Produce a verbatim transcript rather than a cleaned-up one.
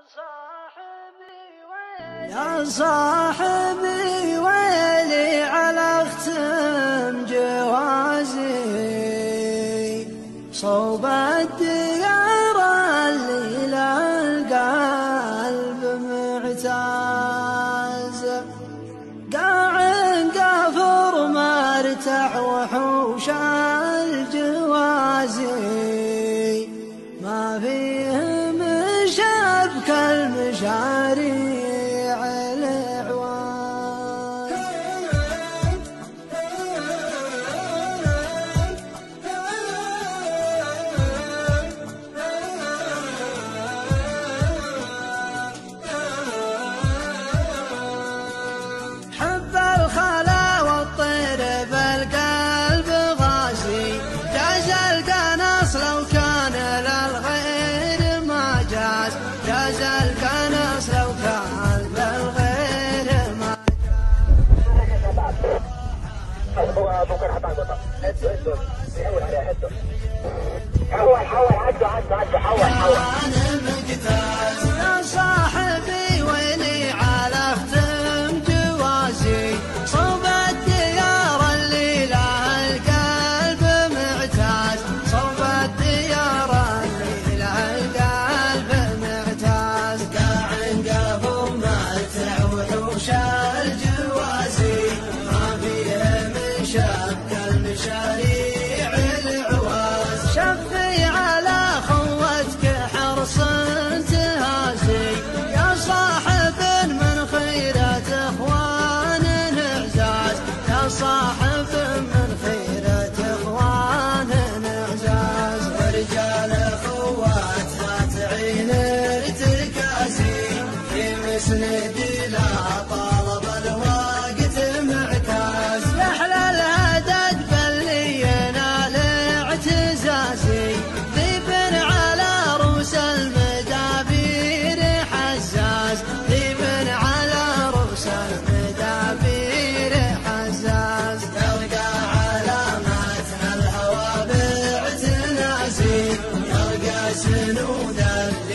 يا صاحبي ويلي على ختم جوازي صوب الديار اللي للقلب معتاز قاع قافر مرتع وحوش الجوازي ما فيه مشابك المشاريع العوان حب الخلا والطير بالقلب غازي جاز القناص لو كان للغير ما جاز جاز القناص لو كان للغير ما جاز هو بكره حط القطع هدوا هدوا بيحول عليه هدوا حول حول عدوا عدوا عدوا حول حول يا صاحبي ويلي على ختم جوازي صوب الديار اللي لها القلب معتاز صوب الديار اللي لها القلب معتاز قاع قافر مرتع وحوش الجوازي ما فيه من شبك المشاريع العواز شفي على خوتك حرص انتهازي يا صاحب من خيرة اخوان اعزاز يا صاحب من خيرة اخوان اعزاز ورجال اخوات لا تعين ارتكازي في مسند لا طالب الوقت معكاز يحلى الهدد بلي ينال اعتزازي ذيب على روس المدابير حزاز ذيب على روس المدابير حزاز يلقى علاماتنا الهوى باعتنازي يلقى سنود